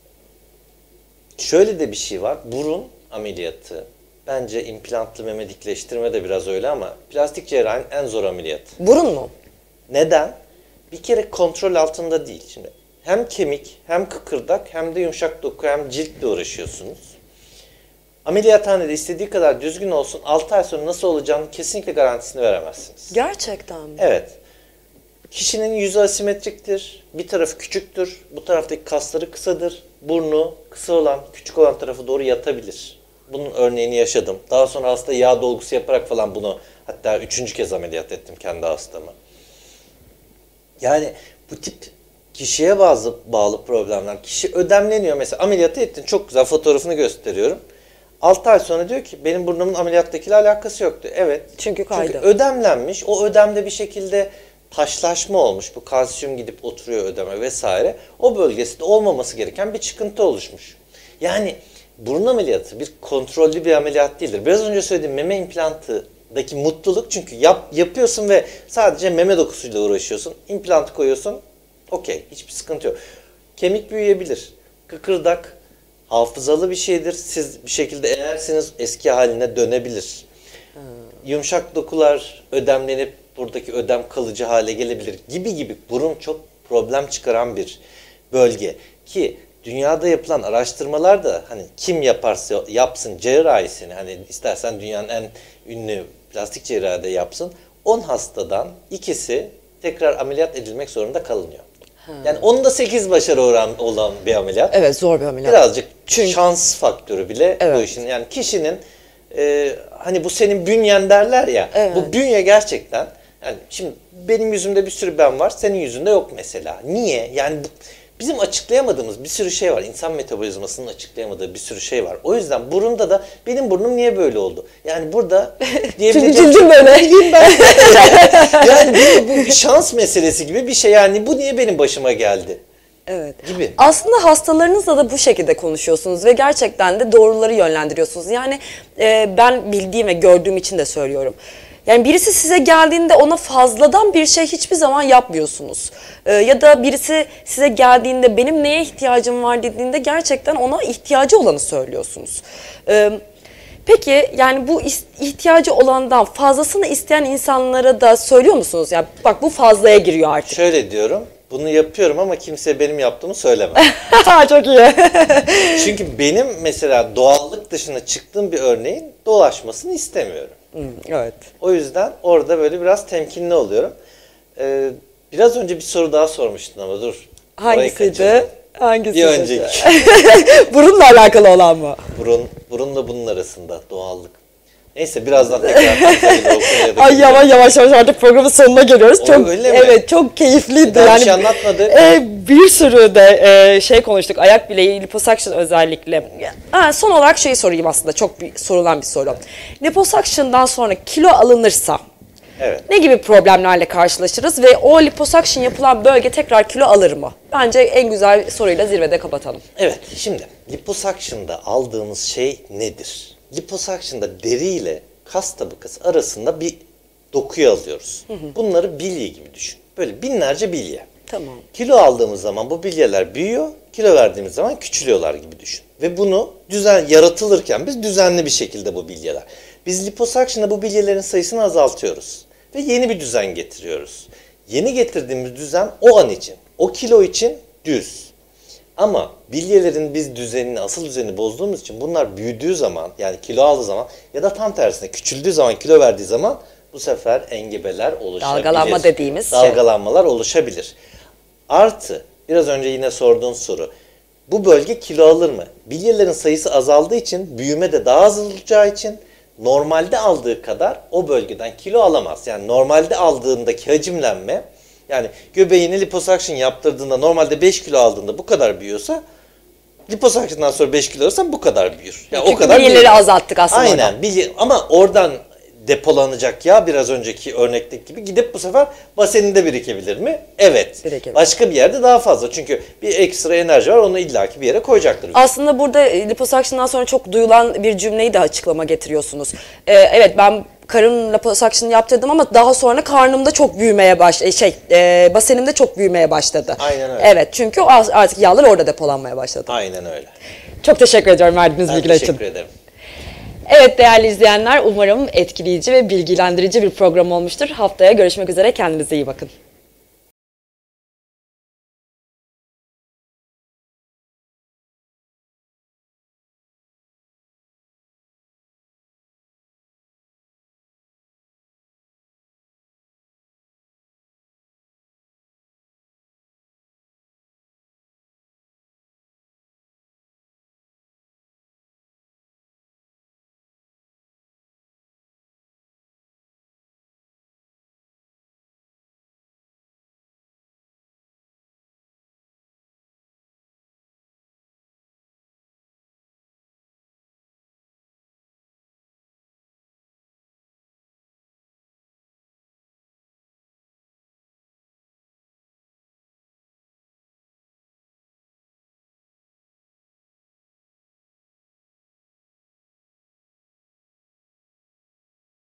şöyle de bir şey var. Burun ameliyatı, bence implantlı meme dikleştirme de biraz öyle ama plastik cerrahinin en zor ameliyatı. Burun mu? Neden? Bir kere kontrol altında değil. Şimdi hem kemik, hem kıkırdak, hem de yumuşak doku, hem ciltle uğraşıyorsunuz. Ameliyathanede istediği kadar düzgün olsun, 6 ay sonra nasıl olacağını kesinlikle garantisini veremezsiniz. Gerçekten mi? Evet. Kişinin yüzü asimetriktir, bir tarafı küçüktür, bu taraftaki kasları kısadır. burnu kısa olan, küçük olan tarafı doğru yatabilir. Bunun örneğini yaşadım. Daha sonra hasta yağ dolgusu yaparak falan bunu, hatta 3. kez ameliyat ettim kendi hastamı. Yani bu tip kişiye bağlı problemler. Kişi ödemleniyor. Mesela ameliyatı ettin. Çok güzel, fotoğrafını gösteriyorum. 6 ay sonra diyor ki benim burnumun ameliyattakiyle alakası yoktu. Evet. Çünkü kaydı. Çünkü ödemlenmiş. O ödemde bir şekilde taşlaşma olmuş. Bu kalsiyum gidip oturuyor ödeme vesaire. O bölgesinde olmaması gereken bir çıkıntı oluşmuş. Yani burun ameliyatı bir kontrollü bir ameliyat değildir. Biraz önce söylediğim meme implantındaki mutluluk, çünkü yapıyorsun ve sadece meme dokusuyla uğraşıyorsun. İmplantı koyuyorsun. Okey. Hiçbir sıkıntı yok. Kemik büyüyebilir. Kıkırdak hafızalı bir şeydir. Siz bir şekilde eğersiniz eski haline dönebilir. Yumuşak dokular ödemlenip buradaki ödem kalıcı hale gelebilir gibi burun çok problem çıkaran bir bölge. Ki dünyada yapılan araştırmalar da hani kim yaparsa yapsın cerrahisini, hani istersen dünyanın en ünlü plastik cerrahı da yapsın, 10 hastadan ikisi tekrar ameliyat edilmek zorunda kalınıyor. Yani onda 8 başarı oranı olan bir ameliyat. Evet, zor bir ameliyat. Birazcık şans faktörü bile evet. bu işin. Yani kişinin hani bu senin bünyen derler ya. Evet. Bu bünye gerçekten, yani şimdi benim yüzümde bir sürü ben var, senin yüzünde yok mesela. Niye? Yani bizim açıklayamadığımız bir sürü şey var. İnsan metabolizmasının açıklayamadığı bir sürü şey var. O yüzden burunda da benim burnum niye böyle oldu? Yani burada diyebileceğim Cildin böyle. ben. Yani bu bir şans meselesi gibi bir şey. Yani bu niye benim başıma geldi? Evet. Gibi. Aslında hastalarınızla da bu şekilde konuşuyorsunuz ve gerçekten de doğruları yönlendiriyorsunuz. Yani ben bildiğim ve gördüğüm için de söylüyorum. Yani birisi size geldiğinde ona fazladan bir şey hiçbir zaman yapmıyorsunuz. Ya da birisi size geldiğinde benim neye ihtiyacım var dediğinde gerçekten ona ihtiyacı olanı söylüyorsunuz. Peki yani bu ihtiyacı olandan fazlasını isteyen insanlara da söylüyor musunuz? Yani bak bu fazlaya giriyor artık. Şöyle diyorum. Bunu yapıyorum ama kimseye benim yaptığımı söyleme. Çok iyi. Çünkü benim mesela doğallık dışına çıktığım bir örneğin dolaşmasını istemiyorum. Evet. O yüzden orada böyle biraz temkinli oluyorum. Biraz önce bir soru daha sormuştun ama dur. Hangisiydi? Hangisiydi? Bir önceki. Burunla alakalı olan mı? Burunla bunun arasında doğallık. Neyse birazdan tekrar Ay yavaş artık programın sonuna geliyoruz. Çok öyle mi? Evet, çok keyifliydi. Daha yani bir şey anlatmadı. Bir sürü de şey konuştuk. Ayak bileği, liposuction özellikle. Son olarak şeyi sorayım aslında. Çok sorulan bir soru. Liposuction'dan sonra kilo alınırsa evet. ne gibi problemlerle karşılaşırız ve o liposuction yapılan bölge tekrar kilo alır mı? Bence en güzel soruyla zirvede kapatalım. Evet, şimdi liposuction'da aldığımız şey nedir? Liposuction'da deri ile kas tabakası arasında bir dokuyu alıyoruz. Bunları bilye gibi düşün. Böyle binlerce bilye. Tamam. Kilo aldığımız zaman bu bilyeler büyüyor, kilo verdiğimiz zaman küçülüyorlar gibi düşün. Ve bunu yaratılırken biz düzenli bir şekilde bu bilyeler. Biz liposuction'da bu bilyelerin sayısını azaltıyoruz. Ve yeni bir düzen getiriyoruz. Yeni getirdiğimiz düzen o an için, o kilo için düz. Ama bilyelerin biz asıl düzenini bozduğumuz için bunlar büyüdüğü zaman, yani kilo aldığı zaman ya da tam tersine küçüldüğü zaman, kilo verdiği zaman bu sefer engebeler oluşabilir. Dalgalanma dediğimiz Dalgalanmalar oluşabilir. Artı, biraz önce yine sorduğun soru. Bu bölge kilo alır mı? Bilyelerin sayısı azaldığı için, büyüme de daha az olacağı için normalde aldığı kadar o bölgeden kilo alamaz. Yani normalde aldığındaki hacimlenme, yani göbeğini liposuction yaptırdığında normalde 5 kilo aldığında bu kadar büyüyorsa liposuction'dan sonra 5 kilo alırsan bu kadar büyür. Yani çünkü o kadar bilyeleri azalttık aslında. Aynen. Ama oradan depolanacak yağ biraz önceki örnekteki gibi gidip bu sefer baseninde birikebilir mi? Evet. Birikebilir. Başka bir yerde daha fazla. Çünkü bir ekstra enerji var, onu illaki bir yere koyacaktır. Aslında burada liposuction'dan sonra çok duyulan bir cümleyi de açıklama getiriyorsunuz. Evet, ben karın liposuction yaptırdım ama daha sonra karnımda çok büyümeye basenimde çok büyümeye başladı. Aynen öyle. Evet, çünkü artık yağlar orada depolanmaya başladı. Aynen öyle. Çok teşekkür ediyorum verdiğiniz bilgiler için. Teşekkür ederim. Evet değerli izleyenler, umarım etkileyici ve bilgilendirici bir program olmuştur. Haftaya görüşmek üzere, kendinize iyi bakın.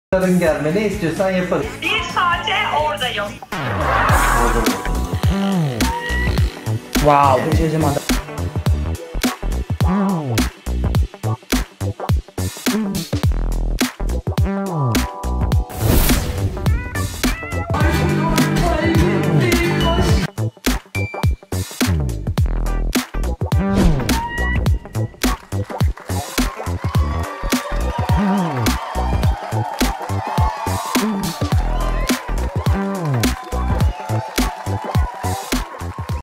Yarın gelme, ne istiyorsan yaparız. Bir saate oradayım. Wow, kaçıracağım adam.